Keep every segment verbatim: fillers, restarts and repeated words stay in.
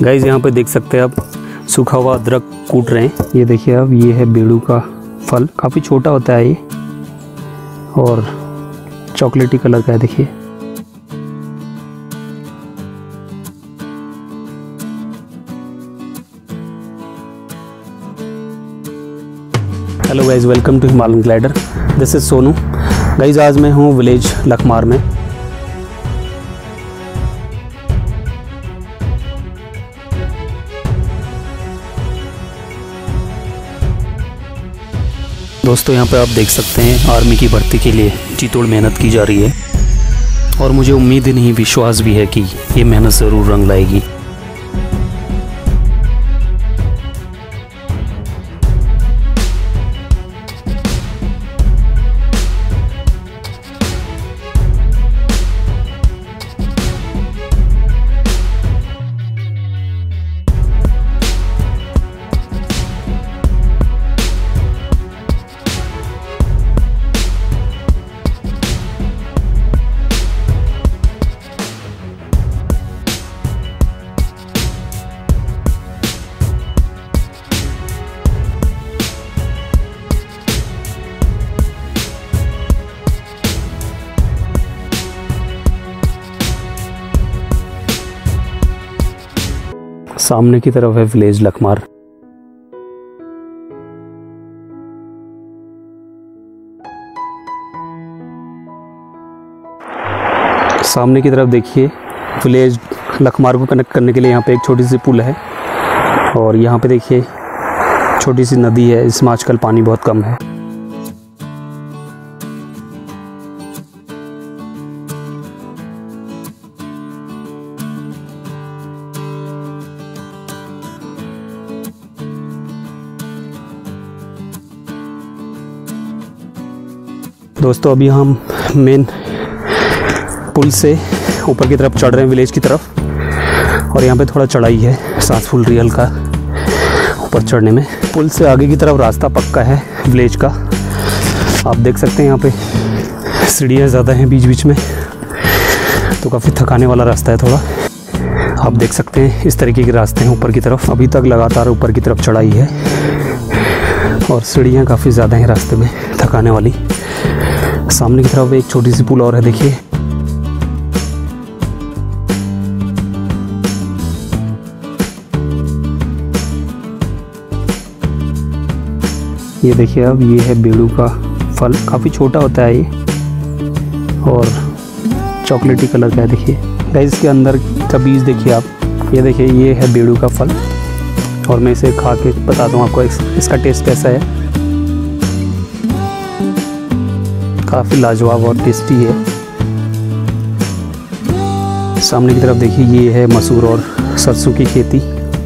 Guys यहाँ पे देख सकते हैं आप सूखा हुआ अदरक कूट रहे हैं। ये देखिए अब ये है बेड़ू का फल, काफ़ी छोटा होता है ये और चॉकलेटी कलर का है। देखिए hello guys, welcome to Himalayan glider. This is Sonu. Guys आज मैं हूँ विलेज लखमार में। दोस्तों यहाँ पे आप देख सकते हैं आर्मी की भर्ती के लिए जीतोड़ मेहनत की जा रही है और मुझे उम्मीद ही नहीं, विश्वास भी है कि ये मेहनत ज़रूर रंग लाएगी। सामने की तरफ है विलेज लखमार। सामने की तरफ देखिए विलेज लखमार को कनेक्ट करने के लिए यहाँ पे एक छोटी सी पुल है और यहाँ पे देखिए छोटी सी नदी है। इसमें आजकल पानी बहुत कम है। दोस्तों अभी हम मेन पुल से ऊपर की तरफ चढ़ रहे हैं विलेज की तरफ और यहाँ पे थोड़ा चढ़ाई है, सांस फूल रही है हल्का ऊपर चढ़ने में। पुल से आगे की तरफ रास्ता पक्का है विलेज का। आप देख सकते हैं यहाँ पे सीढ़ियाँ ज़्यादा हैं बीच बीच में, तो काफ़ी थकाने वाला रास्ता है थोड़ा। आप देख सकते हैं इस तरीके के रास्ते हैं ऊपर की तरफ। अभी तक लगातार ऊपर की तरफ चढ़ाई है और सीढ़ियाँ काफ़ी ज़्यादा हैं रास्ते में, थकाने वाली। सामने की तरफ एक छोटी सी पुल और है, देखिए। ये देखिए अब ये है बेड़ू का फल, काफ़ी छोटा होता है ये और चॉकलेटी कलर का है। देखिए गाइस इसके अंदर का बीज देखिए आप। ये देखिए ये है बेड़ू का फल और मैं इसे खा के बताता हूँ आपको इसका टेस्ट कैसा है। काफ़ी लाजवाब और टेस्टी है। सामने की तरफ देखिए ये है मसूर और सरसों की खेती।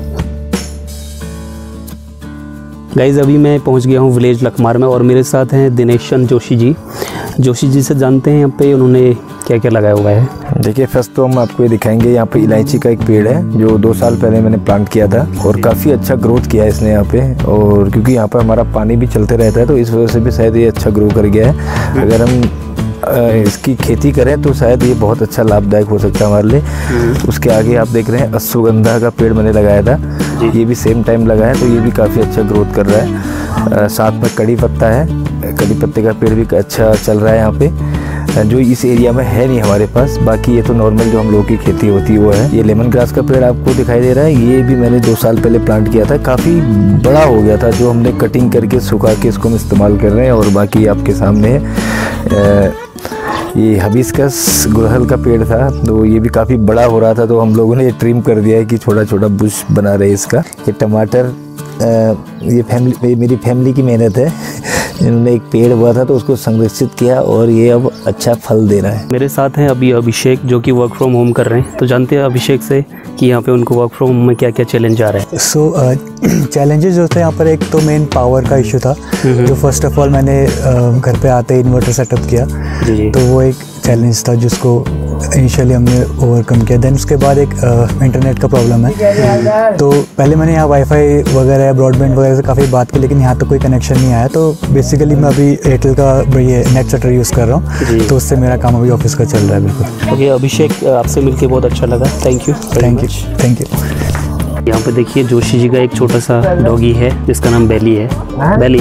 गाइज अभी मैं पहुंच गया हूं विलेज लखमार में और मेरे साथ हैं दिनेशन जोशी जी। जोशी जी से जानते हैं यहाँ पे उन्होंने क्या क्या लगाया हुआ है। देखिए फर्स्ट तो हम आपको ये दिखाएंगे, यहाँ पे इलायची का एक पेड़ है जो दो साल पहले मैंने प्लांट किया था और काफ़ी अच्छा ग्रोथ किया है इसने यहाँ पे। और क्योंकि यहाँ पर हमारा पानी भी चलते रहता है तो इस वजह से भी शायद ये अच्छा ग्रो कर गया है। अगर हम इसकी खेती करें तो शायद ये बहुत अच्छा लाभदायक हो सकता है हमारे लिए। उसके आगे आप देख रहे हैं अश्वगंधा का पेड़ मैंने लगाया था, ये भी सेम टाइम लगा है तो ये भी काफ़ी अच्छा ग्रोथ कर रहा है। साथ में कड़ी पत्ता है, कड़ी पत्ते का पेड़ भी अच्छा चल रहा है यहाँ पे, जो इस एरिया में है नहीं हमारे पास। बाकी ये तो नॉर्मल जो हम लोगों की खेती होती है वो है। ये लेमन ग्रास का पेड़ आपको दिखाई दे रहा है, ये भी मैंने दो साल पहले प्लांट किया था, काफ़ी बड़ा हो गया था, जो हमने कटिंग करके सुखा के इसको हम इस्तेमाल कर रहे हैं। और बाकी आपके सामने है ये हिबिस्कस गुड़हल का पेड़ था, तो ये भी काफ़ी बड़ा हो रहा था तो हम लोगों ने ये ट्रिम कर दिया है कि छोटा छोटा बुश बना रहे हैं इसका। ये टमाटर, ये फैमिली मेरी फैमिली की मेहनत है। इन्होंने एक पेड़ हुआ था तो उसको संरक्षित किया और ये अब अच्छा फल दे रहा है। मेरे साथ हैं अभी अभिषेक जो कि वर्क फ्रॉम होम कर रहे हैं, तो जानते हैं अभिषेक से कि यहाँ पे उनको वर्क फ्रॉम होम में क्या क्या चैलेंज आ रहा है। सो चैलेंजेस जो थे यहाँ पर, एक तो मेन पावर का इशू था जो फर्स्ट ऑफ ऑल मैंने uh, घर पे आते ही इन्वर्टर सेटअप किया, जी। तो वो एक चैलेंज था जिसको इनिशियली हमने ओवरकम किया। देन उसके बाद एक इंटरनेट का प्रॉब्लम है, तो पहले मैंने यहाँ वाईफाई वगैरह ब्रॉडबैंड वगैरह से काफ़ी बात की, लेकिन यहाँ तक कोई कनेक्शन नहीं आया। तो बेसिकली मैं अभी एयरटेल का ये नेट सेटर यूज़ कर रहा हूँ, तो उससे मेरा काम अभी ऑफिस का चल रहा है। बिल्कुल। ओके अभिषेक, आपसे मिलकर बहुत अच्छा लगा। Thank you thank you thank you यहाँ पे देखिए जोशी जी का एक छोटा सा डॉगी है जिसका नाम बेली है। बेली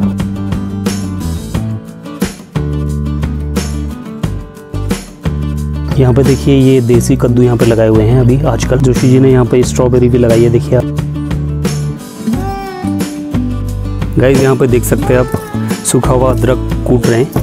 यहाँ पे देखिए ये देसी कद्दू यहाँ पे लगाए हुए हैं अभी आजकल। जोशी जी ने यहाँ पे स्ट्रॉबेरी भी लगाई है, देखिए आप गाइस। यहाँ पे देख सकते हैं आप सूखा हुआ अदरक कूट रहे हैं।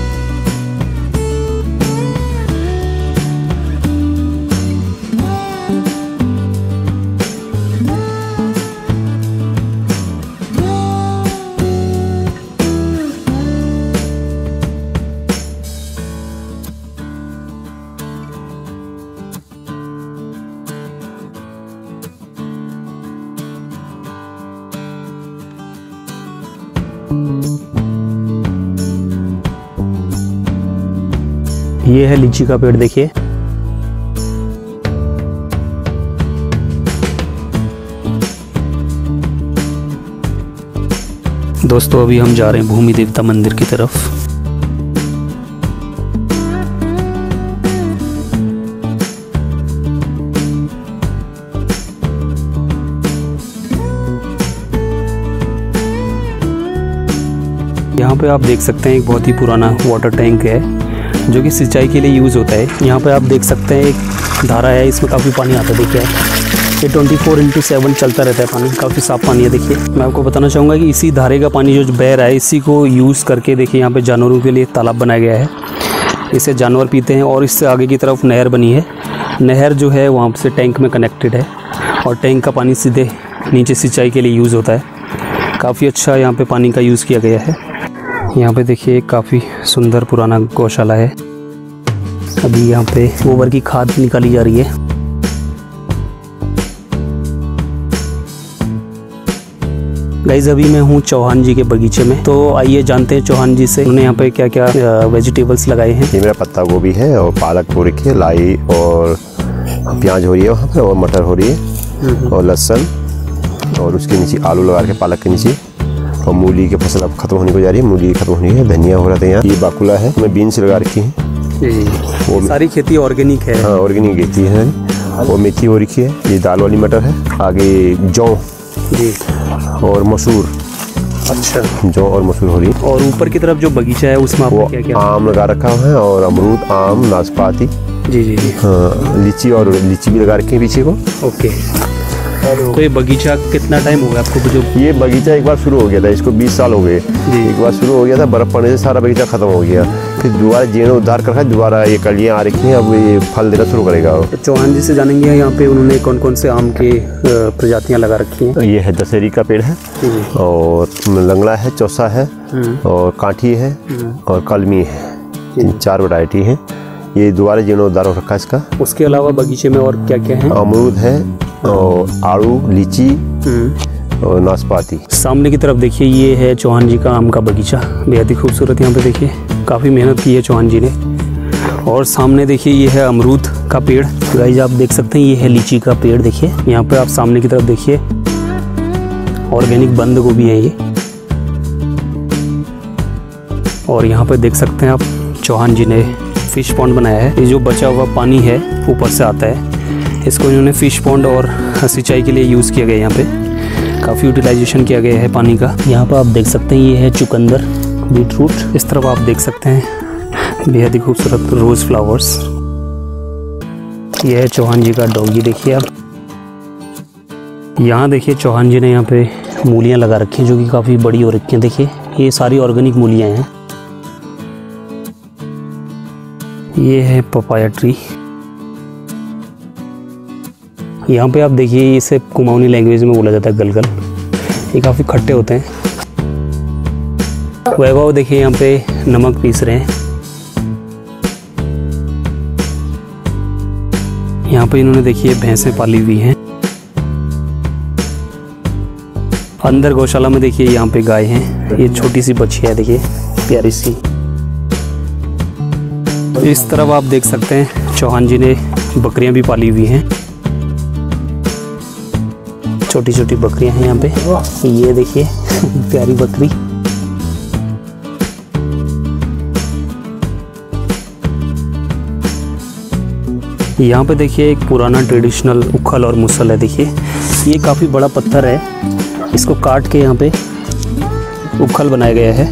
ये है लीची का पेड़, देखिए दोस्तों। अभी हम जा रहे हैं भूमि देवता मंदिर की तरफ। यहाँ पे आप देख सकते हैं एक बहुत ही पुराना वाटर टैंक है जो कि सिंचाई के लिए यूज़ होता है। यहाँ पे आप देख सकते हैं एक धारा है, इसमें काफ़ी पानी आता है। देखिए ये ट्वेंटी फोर इंटू सेवन चलता रहता है पानी, काफ़ी साफ़ पानी है। देखिए मैं आपको बताना चाहूँगा कि इसी धारे का पानी जो बह रहा है इसी को यूज़ करके देखिए यहाँ पे जानवरों के लिए तालाब बनाया गया है। इसे जानवर पीते हैं और इससे आगे की तरफ नहर बनी है। नहर जो है वहाँ से टैंक में कनेक्टेड है और टैंक का पानी सीधे नीचे सिंचाई के लिए यूज़ होता है। काफ़ी अच्छा यहाँ पे पानी का यूज़ किया गया है। यहाँ पे देखिए काफ़ी सुंदर पुराना गौशाला है। अभी यहाँ पे गोबर की खाद निकाली जा रही है। गाइस अभी मैं हूँ चौहान जी के बगीचे में, तो आइए जानते हैं चौहान जी से उन्होंने यहाँ पे क्या क्या वेजिटेबल्स लगाए हैं। ये मेरा पत्ता गोभी है और पालक हो रखी है, लाई और प्याज हो रही है वहाँ पर, और मटर हो रही है और लहसुन, और उसके नीचे आलू लगा के पालक के नीचे, और मूली की फसल अब खत्म होने को जा रही है। मूली खत्म होनी है, धनिया हो रहा था यहाँ। ये बाकुला है, मैं बीन्स लगा रखी है। वो सारी खेती ऑर्गेनिक है। हाँ ऑर्गेनिक खेती है। वो मेथी हो रखी है, ये दाल वाली मटर है। आगे जौ जी और मसूर। अच्छा, जौ और मसूर हो रही है। और ऊपर की तरफ जो बगीचा है उसमें आपने क्या क्या? आम लगा रखा है और अमरूद, आम, नाशपाती। जी जी जी हाँ, लीची, और लीची भी लगा रखी है पीछे को। ओके। तो ये बगीचा कितना टाइम हो गया आपको? जो ये बगीचा एक बार शुरू हो गया था, इसको बीस साल हो गए। एक बार शुरू हो गया था, बर्फ पड़ने से सारा बगीचा खत्म हो गया। फिर दोबारा जीर्णोद्धार कर दोबारा ये कलियाँ आ रखी हैं, अब ये फल देना शुरू करेगा। तो चौहान जी से जानेंगे यहाँ पे उन्होंने कौन कौन से आम के प्रजातियाँ लगा रखी हैं। ये है दशहरी का पेड़ है, और लंगड़ा है, चौसा है, और कांठी है, और कलमी है। चार वैरायटी है। ये दोबारा जीर्णोद्धार हो रखा है इसका। उसके अलावा बगीचे में और क्या क्या है? अमरूद है और आड़ू, लीची और नाशपाती। सामने की तरफ देखिए ये है चौहान जी का आम का बगीचा, बेहद ही खूबसूरत। यहाँ पे देखिए काफ़ी मेहनत की है चौहान जी ने। और सामने देखिए ये है अमरूद का पेड़। गाइस आप देख सकते हैं ये है लीची का पेड़। देखिए यहाँ पे आप सामने की तरफ देखिए ऑर्गेनिक बंद गोभी है ये। और यहाँ पे देख सकते हैं आप चौहान जी ने फिश पॉन्ड बनाया है। ये जो बचा हुआ पानी है ऊपर से आता है, इसको इन्होंने फिश पॉन्ड और सिंचाई के लिए यूज़ किया गया। यहाँ पे काफ़ी यूटिलाइजेशन किया गया है पानी का। यहाँ पर आप देख सकते हैं ये है चुकंदर, बीटरूट। इस तरफ आप देख सकते हैं बेहद ही खूबसूरत रोज़ फ्लावर्स। यह है चौहान जी का डॉगी। देखिए आप यहाँ देखिए चौहान जी ने यहाँ पे मूलियाँ लगा रखी हैं जो कि काफ़ी बड़ी हो रखी हैं। देखिए ये सारी ऑर्गेनिक मूलियाँ हैं। ये है पपाया ट्री। यहाँ पे आप देखिए इसे कुमाऊनी लैंग्वेज में बोला जाता है गलगल। ये काफ़ी खट्टे होते हैं। वैभव देखिए यहाँ पे नमक पीस रहे हैं। यहाँ पे इन्होंने देखिए भैंसें पाली हुई हैं। अंदर गौशाला में देखिए यहाँ पे गाय हैं। ये छोटी सी बच्ची है, देखिए प्यारी सी। इस तरफ आप देख सकते हैं चौहान जी ने बकरियां भी पाली हुई हैं। छोटी छोटी बकरियां हैं यहाँ पे। ये देखिए प्यारी बकरी। यहाँ पे देखिए एक पुराना ट्रेडिशनल उखल और मुसल है। देखिए ये काफ़ी बड़ा पत्थर है, इसको काट के यहाँ पे उखल बनाया गया है।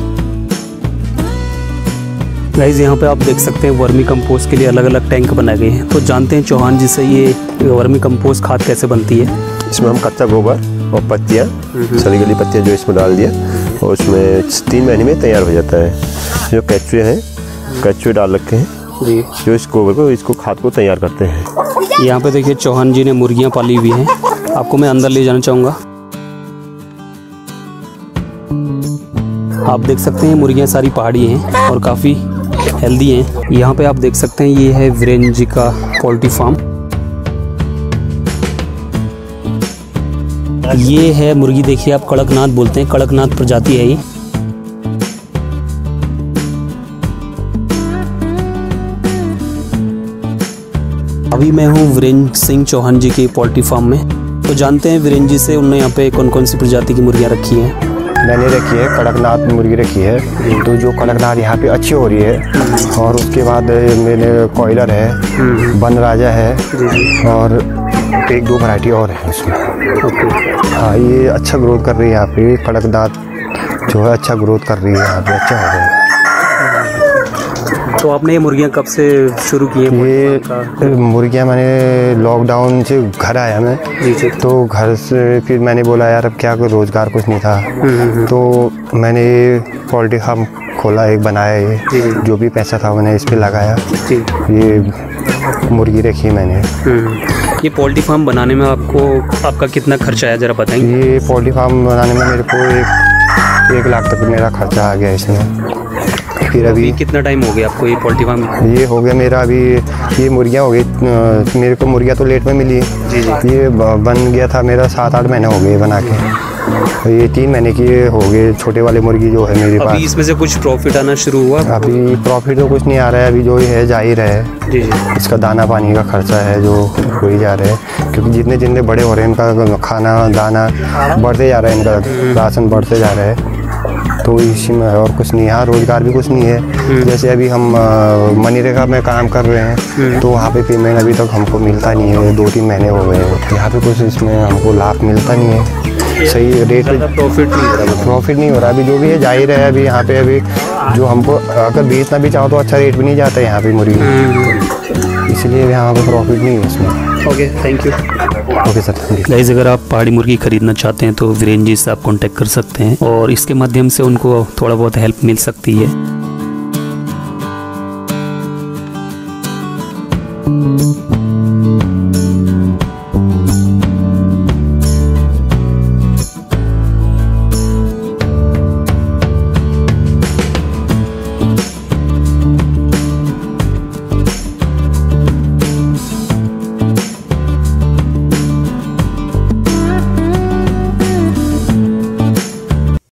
गाइस यहाँ पे आप देख सकते हैं वर्मी कंपोस्ट के लिए अलग अलग टैंक बनाए गए हैं। तो जानते हैं चौहान जी से ये वर्मी कंपोस्ट खाद कैसे बनती है। इसमें हम कच्चा गोबर और पत्तियाँ, सड़ी गली पत्तियाँ जो इसमें डाल दिया और उसमें तीन महीने में तैयार हो जाता है। जो केचुए हैं, केचुए डाल रखे हैं जी, जो इस गोबर को, इसको खाद को तैयार करते हैं। यहाँ पे देखिए चौहान जी ने मुर्गियाँ पाली हुई हैं। आपको मैं अंदर ले जाना चाहूँगा। आप देख सकते हैं मुर्गियाँ सारी पहाड़ी हैं और काफ़ी हेल्दी हैं। यहाँ पे आप देख सकते हैं ये है वीरेंद्र जी का पोल्ट्री फार्म। ये है मुर्गी, देखिए आप कड़कनाथ बोलते हैं, कड़कनाथ प्रजाति है ये। अभी मैं हूँ वीरेंद्र सिंह चौहान जी के पोल्ट्री फार्म में। तो जानते हैं वीरेंद्र जी से उन्होंने यहाँ पे कौन कौन सी प्रजाति की मुर्गियाँ रखी हैं। मैंने रखी है कड़कनाथ मुर्गी रखी है, तो जो कड़कनाथ यहाँ पे अच्छी हो रही है। और उसके बाद मैंने कॉयलर है, बन राजा है और एक दो वैरायटी और है उसमें। हाँ, ये अच्छा ग्रोथ कर रही है यहाँ पे। कड़कनाथ जो है अच्छा ग्रोथ कर रही है यहाँ पे, अच्छा हो रहा है। तो आपने ये मुर्गियाँ कब से शुरू की हैं? ये मुर्गियाँ मैंने लॉकडाउन से घर आया मैं, तो घर से फिर मैंने बोला यार अब क्या, कोई रोज़गार कुछ नहीं था, तो मैंने पोल्ट्री फार्म खोला, एक बनाया। ये जो भी पैसा था मैंने इस पे लगाया। ये मुर्गी रखी मैंने। ये पोल्ट्री फार्म बनाने में आपको आपका कितना खर्चा आया, ज़रा बताएंगे? ये पोल्ट्री फार्म बनाने में मेरे को एक एक लाख तक मेरा खर्चा आ गया इसमें। फिर अभी कितना टाइम हो गया आपको ये पोल्ट्री फार्म? ये हो गया मेरा अभी, ये मुर्गियाँ हो गई मेरे को, मुर्गियाँ तो लेट में मिली। जी जी। ये बन गया था मेरा सात आठ महीने हो गए बना के। ये तीन महीने की हो गए छोटे वाले मुर्गी जो है मेरे पास। अभी इसमें से कुछ प्रॉफिट आना शुरू हुआ? अभी प्रॉफिट तो कुछ नहीं आ रहा है, अभी जो है जा ही रहा है। जी जी। इसका दाना पानी का खर्चा है जो हो ही जा रहा है, क्योंकि जितने जितने बड़े हो रहे हैं इनका खाना दाना बढ़ते जा रहा है, इनका राशन बढ़ते जा रहा है। तो इसी में और कुछ नहीं, यहाँ रोज़गार भी कुछ नहीं है। जैसे अभी हम मनरेगा में काम कर रहे हैं, तो वहाँ पे पेमेंट अभी तक हमको मिलता नहीं है। दो तीन महीने हो गए हैं, यहाँ पे कुछ इसमें हमको लाभ मिलता नहीं है। सही रेट पे प्रॉफिट नहीं हो रहा प्रॉफिट नहीं हो रहा। अभी जो भी है जा ही रहा है। अभी यहाँ पे अभी जो हमको अगर बेचना भी चाहो तो अच्छा रेट भी नहीं जाता है यहाँ पे मुर्गी, इसलिए यहाँ पे प्रॉफिट नहीं है इसमें। Okay, thank you. Okay sir, thank you. Guys, अगर आप पहाड़ी मुर्गी खरीदना चाहते हैं तो वीरेंद्र जी से आप कांटेक्ट कर सकते हैं और इसके माध्यम से उनको थोड़ा बहुत हेल्प मिल सकती है।